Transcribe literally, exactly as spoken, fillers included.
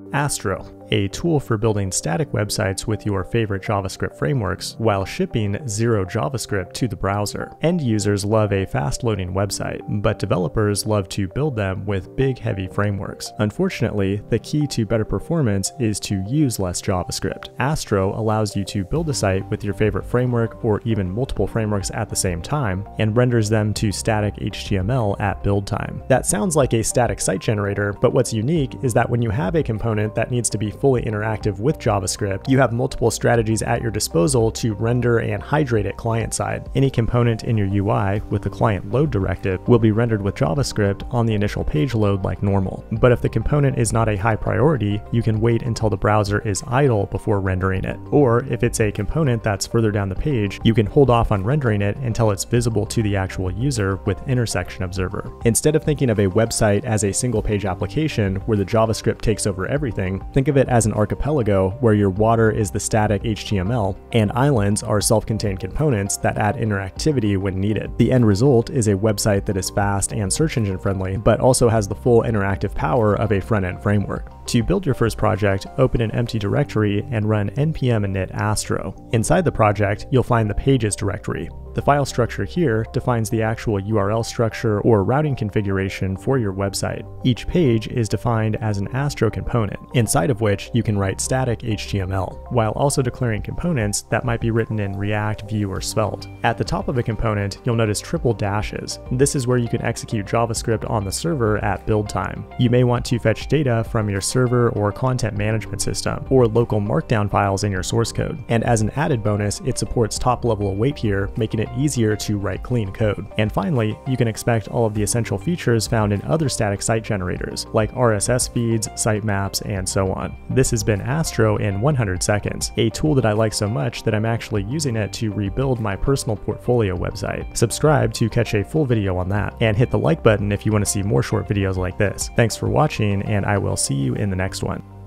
Astro, a tool for building static websites with your favorite JavaScript frameworks while shipping zero JavaScript to the browser. End users love a fast-loading website, but developers love to build them with big, heavy frameworks. Unfortunately, the key to better performance is to use less JavaScript. Astro allows you to build a site with your favorite framework or even multiple frameworks at the same time, and renders them to static H T M L at build time. That sounds like a static site generator, but what's unique is that when you have a component that needs to be fully interactive with JavaScript, you have multiple strategies at your disposal to render and hydrate it client-side. Any component in your U I with the client load directive will be rendered with JavaScript on the initial page load like normal. But if the component is not a high priority, you can wait until the browser is idle before rendering it. Or if it's a component that's further down the page, you can hold off on rendering it until it's visible to the actual user with Intersection Observer. Instead of thinking of a website as a single page application where the JavaScript takes over everything, think of it as an archipelago where your water is the static H T M L and islands are self-contained components that add interactivity when needed. The end result is a website that is fast and search engine friendly, but also has the full interactive power of a front-end framework. To build your first project, open an empty directory and run npm init astro. Inside the project, you'll find the pages directory. The file structure here defines the actual U R L structure or routing configuration for your website. Each page is defined as an Astro component, inside of which you can write static H T M L, while also declaring components that might be written in React, Vue, or Svelte. At the top of a component, you'll notice triple dashes. This is where you can execute JavaScript on the server at build time. You may want to fetch data from your server or content management system, or local markdown files in your source code. And as an added bonus, it supports top-level await here, making it easier to write clean code. And finally, you can expect all of the essential features found in other static site generators, like R S S feeds, sitemaps, and so on. This has been Astro in one hundred seconds, a tool that I like so much that I'm actually using it to rebuild my personal portfolio website. Subscribe to catch a full video on that, and hit the like button if you want to see more short videos like this. Thanks for watching, and I will see you in the next one.